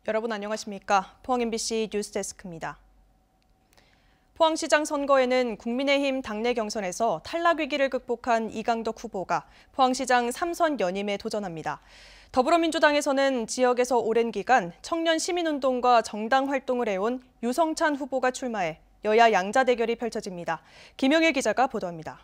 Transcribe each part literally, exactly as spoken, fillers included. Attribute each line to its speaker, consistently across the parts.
Speaker 1: 여러분 안녕하십니까? 포항 엠비씨 뉴스데스크입니다. 포항시장 선거에는 국민의힘 당내 경선에서 탈락 위기를 극복한 이강덕 후보가 포항시장 삼 선 연임에 도전합니다. 더불어민주당에서는 지역에서 오랜 기간 청년 시민운동과 정당 활동을 해온 유성찬 후보가 출마해 여야 양자 대결이 펼쳐집니다. 김영일 기자가 보도합니다.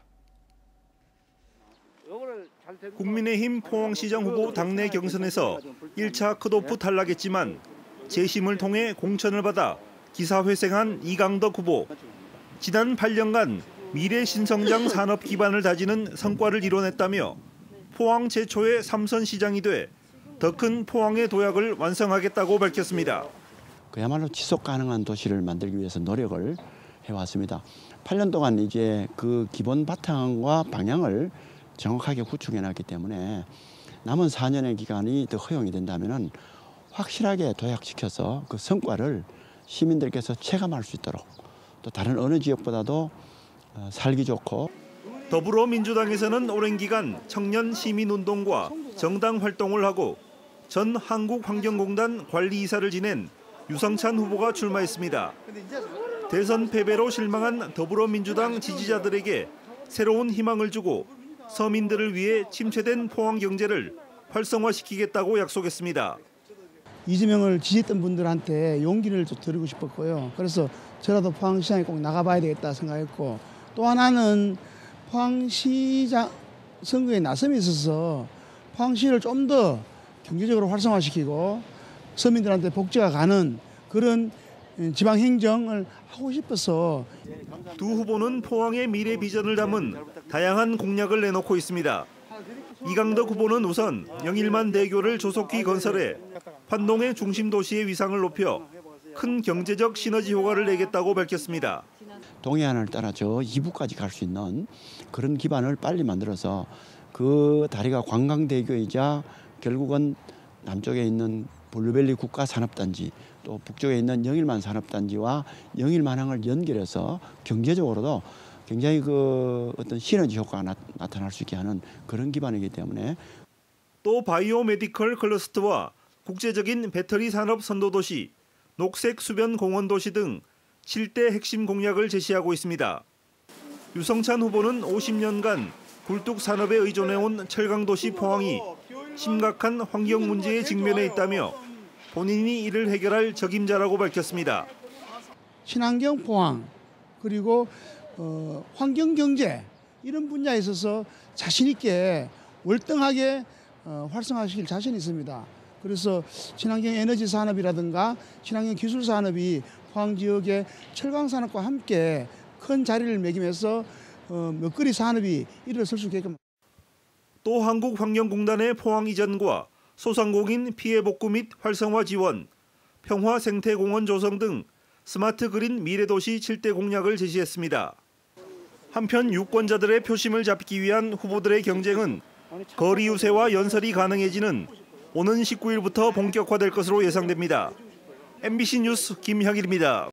Speaker 2: 국민의힘 포항시장 후보 당내 경선에서 일 차 컷오프 탈락했지만 재심을 통해 공천을 받아 기사회생한 이강덕 후보. 지난 팔 년간 미래 신성장 산업 기반을 다지는 성과를 이뤄냈다며 포항 최초의 삼 선 시장이 돼 더 큰 포항의 도약을 완성하겠다고 밝혔습니다.
Speaker 3: 그야말로 지속 가능한 도시를 만들기 위해서 노력을 해왔습니다. 팔 년 동안 이제 그 기본 바탕과 방향을 정확하게 구축해놨기 때문에 남은 사 년의 기간이 더 허용이 된다면 확실하게 도약시켜서 그 성과를 시민들께서 체감할 수 있도록 또 다른 어느 지역보다도 살기 좋고.
Speaker 2: 더불어민주당에서는 오랜 기간 청년 시민운동과 정당 활동을 하고 전 한국환경공단 관리이사를 지낸 유성찬 후보가 출마했습니다. 대선 패배로 실망한 더불어민주당 지지자들에게 새로운 희망을 주고 서민들을 위해 침체된 포항 경제를 활성화시키겠다고 약속했습니다.
Speaker 4: 이재명을 지지했던 분들한테 용기를 좀 드리고 싶었고요. 그래서 저라도 포항시장에 꼭 나가봐야 되겠다 생각했고, 또 하나는 포항시장 선거에 나섬에 있어서 포항시를 좀 더 경제적으로 활성화시키고 서민들한테 복지가 가는 그런 지방행정을 하고 싶어서.
Speaker 2: 두 후보는 포항의 미래 비전을 담은 다양한 공약을 내놓고 있습니다. 이강덕 후보는 우선 영일만 대교를 조속히 건설해 환동의 중심 도시의 위상을 높여 큰 경제적 시너지 효과를 내겠다고 밝혔습니다.
Speaker 3: 동해안을 따라 저 이부까지 갈 수 있는 그런 기반을 빨리 만들어서 그 다리가 관광대교이자 결국은 남쪽에 있는 블루밸리 국가산업단지 또 북쪽에 있는 영일만 산업단지와 영일만항을 연결해서 경제적으로도 굉장히 그 어떤 시너지 효과가 나, 나타날 수 있게 하는 그런 기반이기 때문에.
Speaker 2: 또 바이오 메디컬 클러스터와 국제적인 배터리 산업 선도도시, 녹색 수변 공원 도시 등 칠 대 핵심 공약을 제시하고 있습니다. 유성찬 후보는 오십 년간 굴뚝 산업에 의존해온 철강도시 포항이 심각한 환경 문제에 직면해 있다며 본인이 이를 해결할 적임자라고 밝혔습니다.
Speaker 4: 친환경 포항 그리고 어, 환경경제 이런 분야에 있어서 자신 있게 월등하게 어, 활성화시킬 자신이 있습니다. 그래서 친환경 에너지 산업이라든가 친환경 기술 산업이 포항 지역의 철강 산업과 함께 큰 자리를 매김해서 어, 먹거리 산업이 일어설 수 있게끔.
Speaker 2: 또 한국환경공단의 포항 이전과 소상공인 피해 복구 및 활성화 지원, 평화 생태공원 조성 등 스마트 그린 미래도시 칠 대 공약을 제시했습니다. 한편 유권자들의 표심을 잡기 위한 후보들의 경쟁은 거리 유세와 연설이 가능해지는 오는 십구 일부터 본격화될 것으로 예상됩니다. 엠비씨 뉴스 김향일입니다.